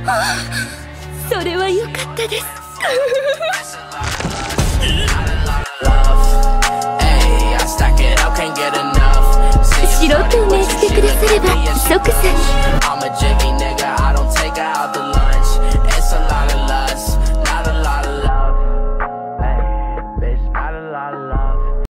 それは良かったです。素人を命じてくだされば即座に。